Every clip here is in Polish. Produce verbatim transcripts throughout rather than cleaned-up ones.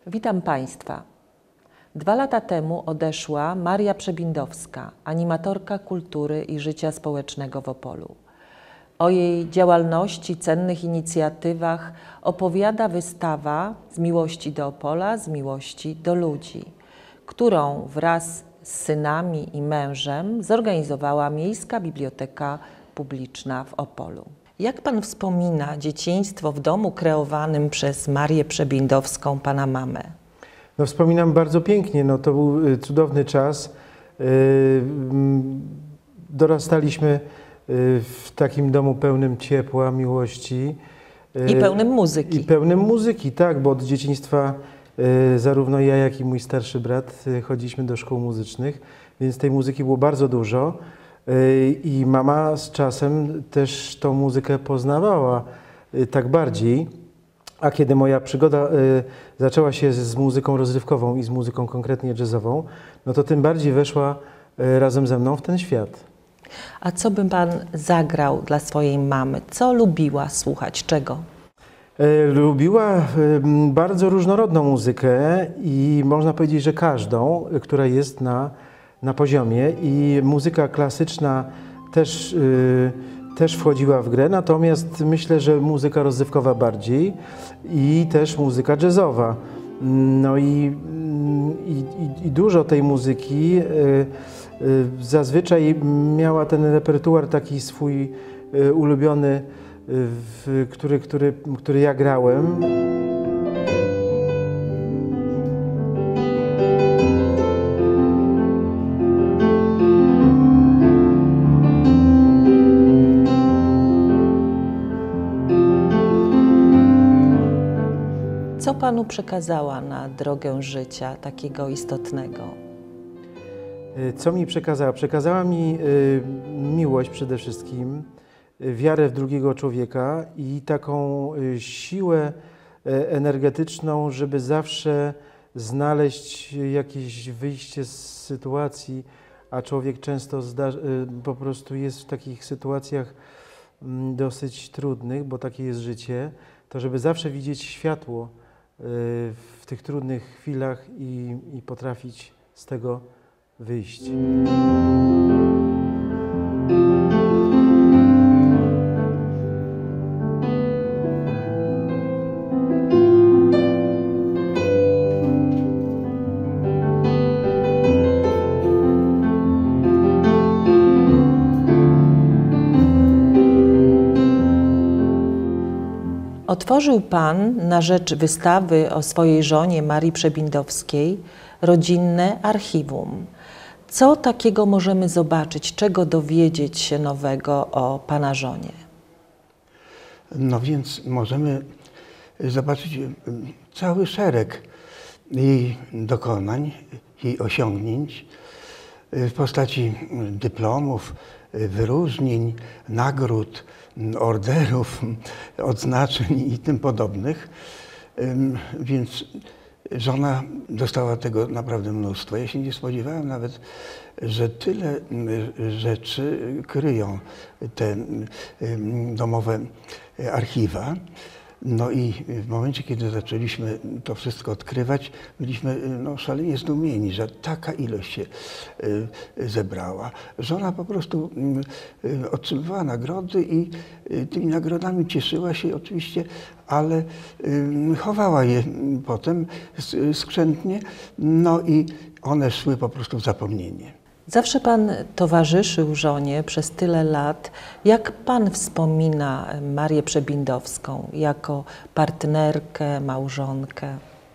Witam Państwa. Dwa lata temu odeszła Maria Przebindowska, animatorka kultury i życia społecznego w Opolu. O jej działalności, cennych inicjatywach opowiada wystawa Z miłości do Opola, z miłości do ludzi, którą wraz z synami i mężem zorganizowała Miejska Biblioteka Publiczna w Opolu. Jak Pan wspomina dzieciństwo w domu kreowanym przez Marię Przebindowską, Pana mamę? No, wspominam bardzo pięknie, no, to był cudowny czas. Dorastaliśmy w takim domu pełnym ciepła, miłości. I pełnym muzyki. I pełnym muzyki, tak, bo od dzieciństwa zarówno ja, jak i mój starszy brat chodziliśmy do szkół muzycznych, więc tej muzyki było bardzo dużo. I mama z czasem też tą muzykę poznawała tak bardziej. A kiedy moja przygoda zaczęła się z muzyką rozrywkową i z muzyką konkretnie jazzową, no to tym bardziej weszła razem ze mną w ten świat. A co by Pan zagrał dla swojej mamy? Co lubiła słuchać? Czego? Lubiła bardzo różnorodną muzykę i można powiedzieć, że każdą, która jest na, na poziomie. I muzyka klasyczna też, też wchodziła w grę, natomiast myślę, że muzyka rozrywkowa bardziej i też muzyka jazzowa. No i, i, i dużo tej muzyki zazwyczaj miała ten repertuar taki swój ulubiony, w który, który, który ja grałem. Co Panu przekazała na drogę życia takiego istotnego? Co mi przekazała? Przekazała mi y, miłość przede wszystkim, y, wiarę w drugiego człowieka i taką y, siłę y, energetyczną, żeby zawsze znaleźć jakieś wyjście z sytuacji, a człowiek często y, po prostu jest w takich sytuacjach y, dosyć trudnych, bo takie jest życie, to żeby zawsze widzieć światło y, w tych trudnych chwilach i, i potrafić z tego wyjść. Otworzył Pan na rzecz wystawy o swojej żonie Marii Przebindowskiej rodzinne archiwum. Co takiego możemy zobaczyć, czego dowiedzieć się nowego o Pana żonie? No więc możemy zobaczyć cały szereg jej dokonań, jej osiągnięć w postaci dyplomów, wyróżnień, nagród, orderów, odznaczeń i tym podobnych. Więc żona dostała tego naprawdę mnóstwo. Ja się nie spodziewałem nawet, że tyle rzeczy kryją te domowe archiwa. No i w momencie, kiedy zaczęliśmy to wszystko odkrywać, byliśmy no, szalenie zdumieni, że taka ilość się zebrała. Żona po prostu otrzymywała nagrody i tymi nagrodami cieszyła się oczywiście, ale chowała je potem skrzętnie, no i one szły po prostu w zapomnienie. Zawsze Pan towarzyszył żonie przez tyle lat. Jak Pan wspomina Marię Przebindowską jako partnerkę, małżonkę?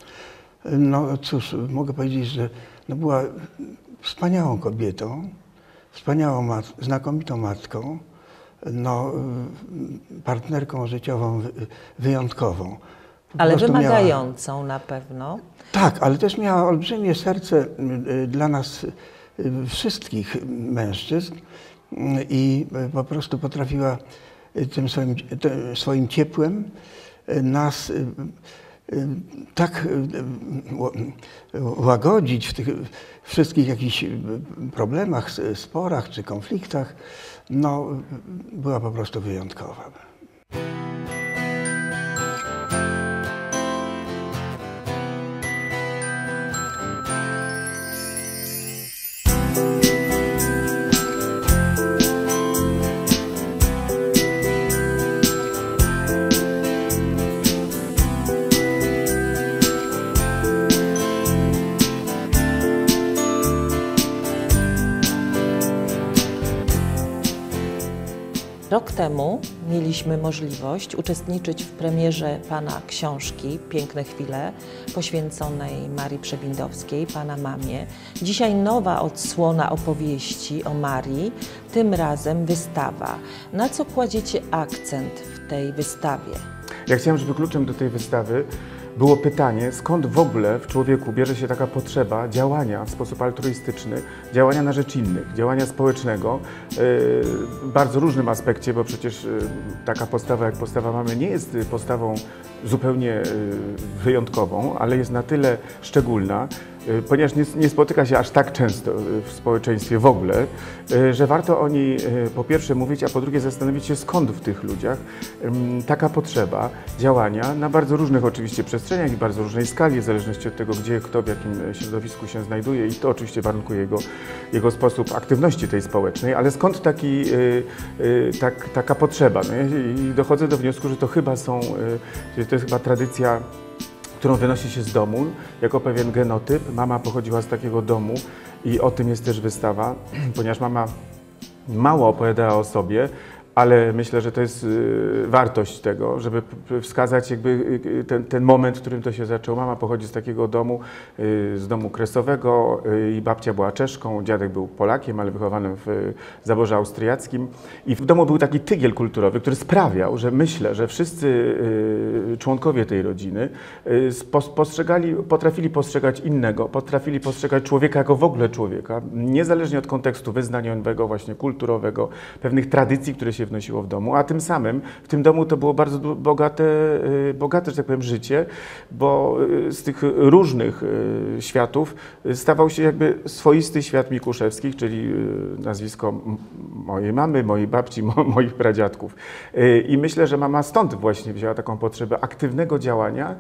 No cóż, mogę powiedzieć, że no była wspaniałą kobietą, wspaniałą, mat znakomitą matką, no, partnerką życiową wyjątkową. Po ale wymagającą miała... na pewno. Tak, ale też miała olbrzymie serce dla nas wszystkich mężczyzn i po prostu potrafiła tym swoim, tym swoim ciepłem nas tak łagodzić w tych wszystkich jakichś problemach, sporach czy konfliktach. No, była po prostu wyjątkowa. Rok temu mieliśmy możliwość uczestniczyć w premierze Pana książki Piękne chwile, poświęconej Marii Przebindowskiej, Pana mamie. Dzisiaj nowa odsłona opowieści o Marii, tym razem wystawa. Na co kładziecie akcent w tej wystawie? Ja chciałem, żeby kluczem do tej wystawy było pytanie, skąd w ogóle w człowieku bierze się taka potrzeba działania w sposób altruistyczny, działania na rzecz innych, działania społecznego w bardzo różnym aspekcie, bo przecież taka postawa jak postawa mamy nie jest postawą zupełnie wyjątkową, ale jest na tyle szczególna, ponieważ nie, nie spotyka się aż tak często w społeczeństwie w ogóle, że warto o niej po pierwsze mówić, a po drugie zastanowić się, skąd w tych ludziach taka potrzeba działania na bardzo różnych oczywiście przestrzeniach i bardzo różnej skali, w zależności od tego, gdzie kto w jakim środowisku się znajduje, i to oczywiście warunkuje jego, jego sposób aktywności tej społecznej, ale skąd taki, tak, taka potrzeba? No i dochodzę do wniosku, że to chyba są, że to jest chyba tradycja, którą wynosi się z domu, jako pewien genotyp. Mama pochodziła z takiego domu i o tym jest też wystawa, ponieważ mama mało opowiadała o sobie, ale myślę, że to jest wartość tego, żeby wskazać jakby ten, ten moment, w którym to się zaczęło. Mama pochodzi z takiego domu, z domu kresowego i babcia była Czeszką, dziadek był Polakiem, ale wychowanym w zaborze austriackim. I w domu był taki tygiel kulturowy, który sprawiał, że myślę, że wszyscy członkowie tej rodziny postrzegali, potrafili postrzegać innego, potrafili postrzegać człowieka jako w ogóle człowieka, niezależnie od kontekstu wyznaniowego, właśnie kulturowego, pewnych tradycji, które się wnosiło w domu, a tym samym w tym domu to było bardzo bogate, bogate, że tak powiem, życie, bo z tych różnych światów stawał się jakby swoisty świat Mikuszewskich, czyli nazwisko mojej mamy, mojej babci, mo moich pradziadków. I myślę, że mama stąd właśnie wzięła taką potrzebę aktywnego działania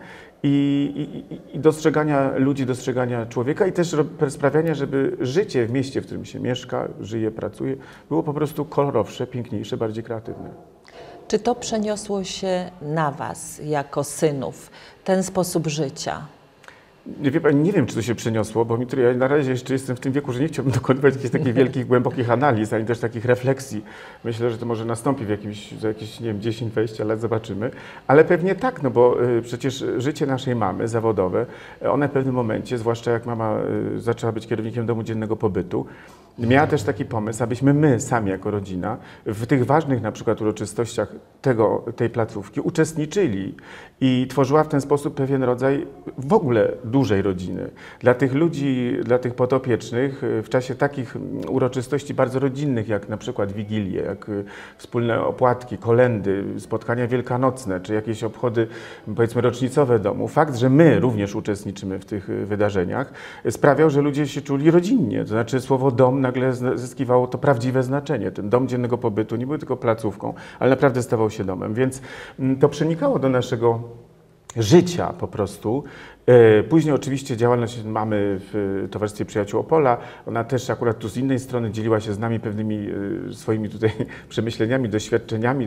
i, i, i dostrzegania ludzi, dostrzegania człowieka i też sprawiania, żeby życie w mieście, w którym się mieszka, żyje, pracuje, było po prostu kolorowsze, piękniejsze, bardziej kreatywne. Czy to przeniosło się na Was jako synów, ten sposób życia? Nie, wie pani, nie wiem, czy to się przeniosło, bo mi, ja na razie jeszcze jestem w tym wieku, że nie chciałbym dokonywać jakichś takich wielkich, głębokich analiz, ani też takich refleksji. Myślę, że to może nastąpi w jakimś, za jakieś, nie wiem, dziesięć dwadzieścia lat, zobaczymy. Ale pewnie tak, no bo y, przecież życie naszej mamy zawodowe, one w pewnym momencie, zwłaszcza jak mama y, zaczęła być kierownikiem domu dziennego pobytu, miała też taki pomysł, abyśmy my sami jako rodzina w tych ważnych na przykład uroczystościach tego, tej placówki uczestniczyli i tworzyła w ten sposób pewien rodzaj w ogóle dużej rodziny. Dla tych ludzi, dla tych podopiecznych w czasie takich uroczystości bardzo rodzinnych, jak na przykład Wigilie, jak wspólne opłatki, kolędy, spotkania wielkanocne, czy jakieś obchody, powiedzmy, rocznicowe domu, fakt, że my również uczestniczymy w tych wydarzeniach, sprawiał, że ludzie się czuli rodzinnie. To znaczy słowo dom nagle zyskiwało to prawdziwe znaczenie. Ten dom dziennego pobytu nie był tylko placówką, ale naprawdę stawał się domem. Więc to przenikało do naszego życia po prostu. Później oczywiście działalność mamy w Towarzystwie Przyjaciół Opola. Ona też akurat tu z innej strony dzieliła się z nami pewnymi swoimi tutaj przemyśleniami, doświadczeniami,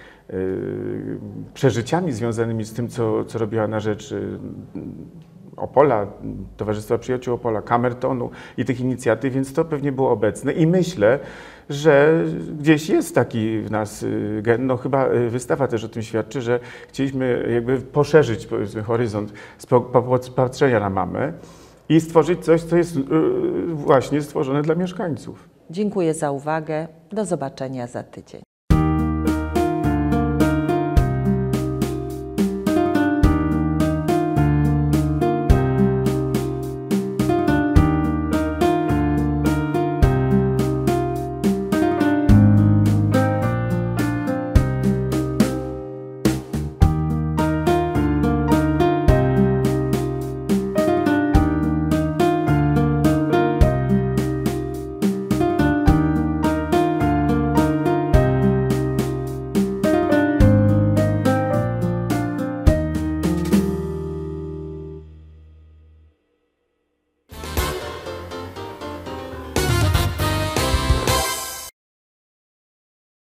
przeżyciami związanymi z tym, co, co robiła na rzecz Opola, Towarzystwa Przyjaciół Opola, Kamertonu i tych inicjatyw, więc to pewnie było obecne i myślę, że gdzieś jest taki w nas gen, no chyba wystawa też o tym świadczy, że chcieliśmy jakby poszerzyć, powiedzmy, horyzont patrzenia na mamę i stworzyć coś, co jest właśnie stworzone dla mieszkańców. Dziękuję za uwagę. Do zobaczenia za tydzień.